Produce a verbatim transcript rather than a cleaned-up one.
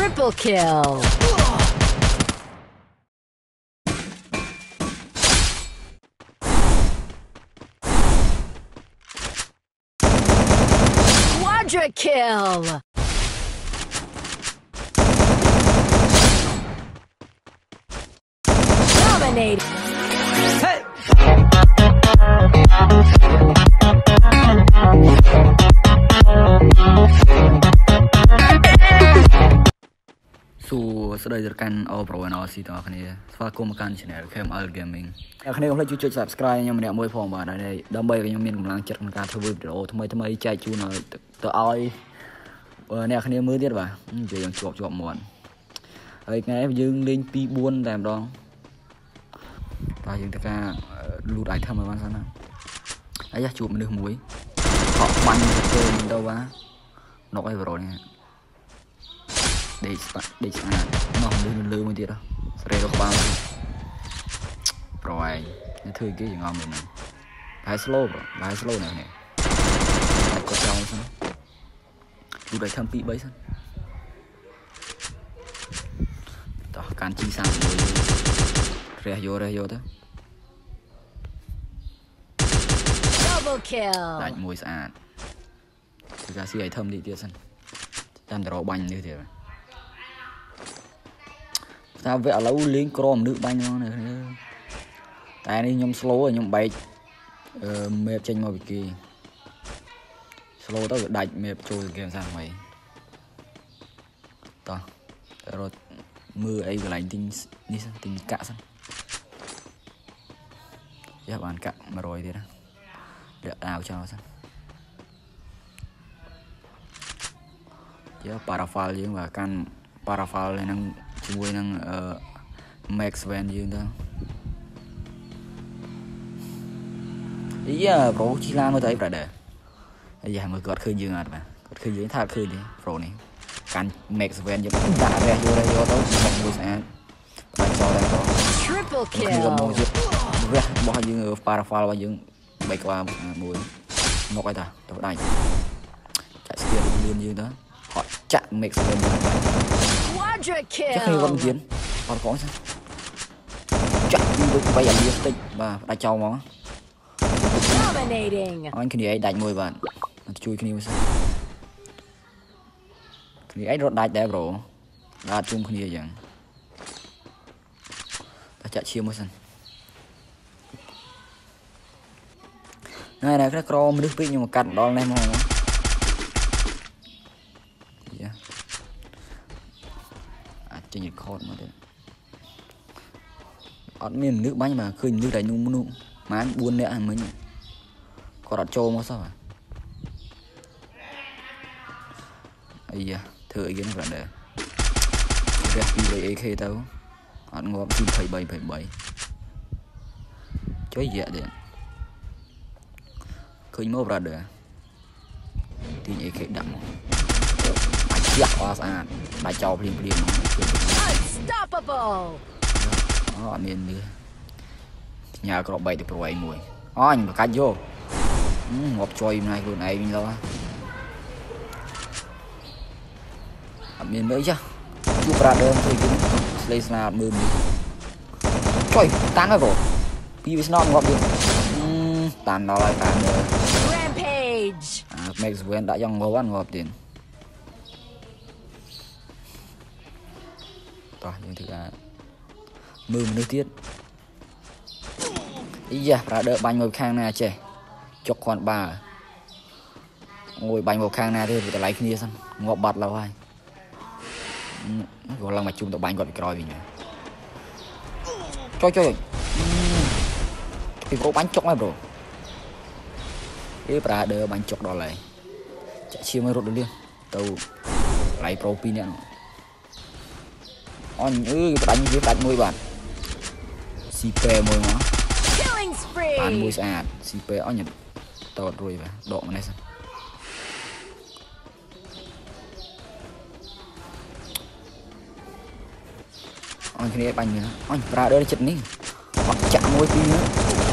Triple kill. Quadra kill. Dominate. Hey. សួស្តីទៅកាន់អូប្រូណូស៊ីទាំងអស់គ្នាស្វាគមន៍មកកាន់ Channel เค เอ็ม แอล Gaming អ្នកគ្នាកុំភ្លេចជួយចុច Subscribe ខ្ញុំម្នាក់មួយផងបាទហើយដើម្បីឲ្យខ្ញុំមានកម្លាំងចិត្តក្នុងការធ្វើវីដេអូថ្មីថ្មីចែកជូនឲ្យទៅឲ្យអ្នកគ្នាមើលទៀតបាទនិយាយយ៉ាងជាប់ជាប់មាត់ហើយថ្ងៃនេះយើងលេងពីរ bốnតែម្ដងបាទយើងត្រូវការ loot item ឲ្យបានសិនណាអាយ៉ាជួបមនុស្សមួយខកបាញ់ទៅទៅបាទណុកអីប្រូនេះដេកស្តាក់ដេកស្អាតមកលើលើមួយទៀតស្រែទៅក្បាលប្រឯងនេះធ្វើគេយ៉ាងងំមែនហ្នឹងហើយ slow ប្រហើយ slow នេះនេះតែគាត់ចង់សិនទូដៃធ្វើពីរ បីសិនតោះកាន់ ជី សាមមួយរះយករះយកទៅ double kill ដាច់មួយស្អាតគឺការស៊ី item នេះទៀតសិនតាមតរបាញ់នេះទៀតថាវាឥឡូវលេងក្រមនុស្សបាញ់ហ្មងនេះតែនេះខ្ញុំ slow ខ្ញុំបែកអឺ map ចេញមកពីគេ slow ទៅវាដាច់ map ចូល game សាថ្មីតោះរត់មើលអីកន្លែងទិញនេះសិនទិញកាក់សិនយ៉ាបានកាក់ một trăm ទៀតណាលាក់ដាវចោលសិនយ៉ា parafal យើងបាទកាន់ parafal ហ្នឹងជាមួយនឹង max van យើងទៅយ៉ាប្រូជីឡានមកទៅអីប្រដែរយ៉ាមើលគាត់ឃើញយើងអត់បាទគាត់ឃើញយើងថាឃើញទេប្រូនេះកាន់ max van យើងដាក់រះយករះយកទៅមួយស្អាតបាច់ចោលដែរប្រូ triple kill រះរបស់យើង parafal របស់យើងបីក្បាលមួយងុកអីតាទៅដាច់ចាក់ skill លឿនយើងទៅហត់ចាក់ max van quadra kill ចាក់គាត់ទៀតអត់កងសិនចាក់ពីបីអាលៀតិចបាទដាច់ចោលហ្មង dominating អញគ្នាឯងដាច់មួយបាទជួយគ្នាមួយសិនគ្នាឯងរត់ដាច់ដែរប្រូដាច់ជុំគ្នាអញ្ចឹងតែចាក់ឈាមមួយសិនណែណែក្រមនុស្សពេកខ្ញុំមកកាត់ដល់នេះមកយ៉ាអាចចេញ record មកទៀតអត់មានមនុស្សបាញ់បាទឃើញមនុស្សតែនោះមនុស្សម៉ាន bốn នាក់មិញគាត់អត់ចូលមកសោះអាយ៉ាធ្វើអីគេប្រហែលដែររះពី អេ ខេ ទៅអត់ងាប់ទី ยี่สิบสาม ยี่สิบสามជួយយ៉ាទៀតឃើញមក brother ទី អេ ខេ ដាក់មកបាច់យ៉ាក់អត់ស្អាតបាច់ចោលភ្លាមភ្លាម unstoppable អូអត់មាននេះញ៉ាក្របបែកទៅប្រវែងមួយអញបកាច់យកងាប់ជួយម្នាក់ខ្លួនឯងវិញឡោះអត់មានមើលចាជួប brother ធ្វើគេស្លេស្នាមើលមើលជួយតាំងហើយបងពីវាស្នងងាប់ទៀតតាំងដល់ហើយតាំង rampage អា max van ដាក់យ៉ាងងាប់ងាប់ទៀតតោះយើងធ្វើការមើលមនុស្សទៀតអីយ៉ា brother បាញ់មកខាងណាចេះចុកគាត់បាអូយបាញ់មកខាងណាទេវាតម្លៃគ្នាសិនងាប់បាត់ឡូវហើយគាត់ឡើងមកជុំទៅបាញ់គាត់ពីក្រោយវិញចុយចុយពីប្រូបាញ់ចុកហើយប្រូអេ brother បាញ់ចុកដល់ហើយចាក់ឈាមឲ្យរត់ទៅលឿនទៅឡៃប្រូពីរនាក់អញអើយផ្ដាច់វាផ្ដាច់មួយបាទស៊ីប្រេមួយមកបានមួយស្អាតស៊ីប្រេអញតតរួយបាទដកម្នេះសិនអញគ្នាបាញ់នេះអញ brother ចិត្តនេះអត់ចាក់មួយពីរ